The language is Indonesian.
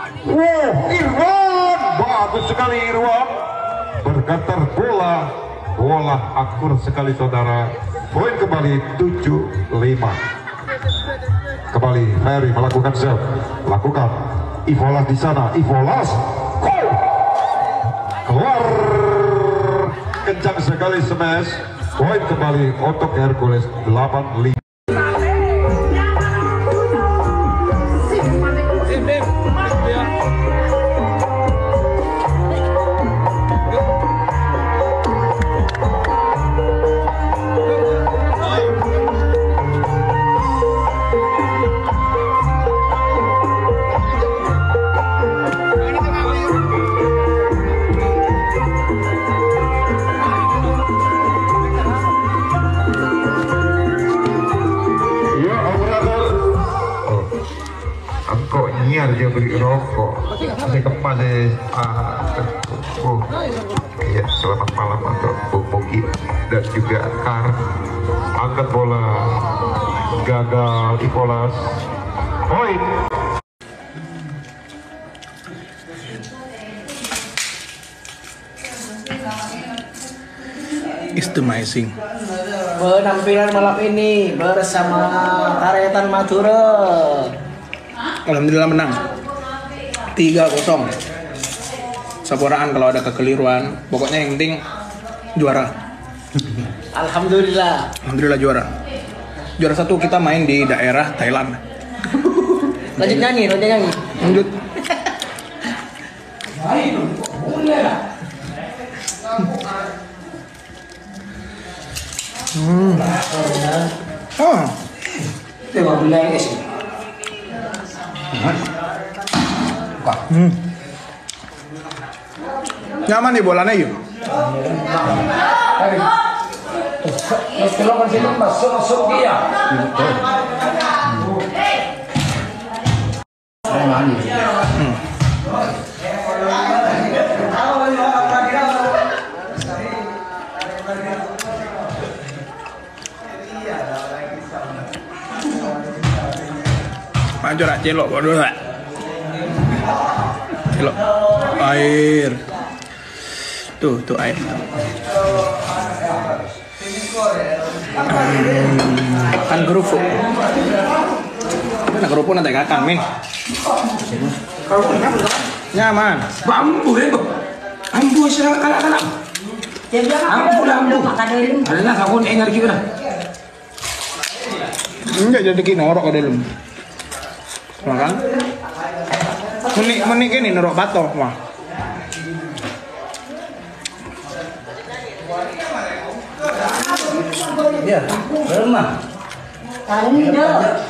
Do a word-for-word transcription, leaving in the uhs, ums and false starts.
Wow, Irwan, bagus sekali Irwan. Bergetar bola, bola akur sekali saudara. Poin kembali tujuh lima. Kembali Ferry melakukan serve, lakukan Ivolas di sana, Ivolas keluar, kencang sekali smash. Poin kembali untuk Hercules delapan lima. Niar dia beli rokok, saya kepas deh. Ah, oh, ya selamat malam untuk Bung Mugi dan juga Kar. Angkat bola, gagal Ivolas. Poin. It's amazing. Penampilan malam ini bersama Karetan Madura. Alhamdulillah menang tiga kosong. Saporaan kalau ada kekeliruan, pokoknya yang penting juara. Alhamdulillah. Alhamdulillah juara. Juara satu kita main di daerah Thailand. Lanjut nyanyi, lanjut nyanyi. Lanjut. Hmm. Oh. Coba bilang sih. Hmm. Nyaman nih bolanya yuk. Kalau masih masuk masuk dia. Hmm. Maju lah, celok bodoh lah. Celok. Air. Tuh, tuh air. Hmm, kan kerupuk. Mana kerupuk nanti kakang, Min? Nyaman. Bambu ya, bambu sih anak-anak. Bambu bambu. Ada nak kau energi mana? Enggak jadi kini norok ke dalam. Makan. Menik menik ini norok batok mah. Ya, bermah. Ini dah.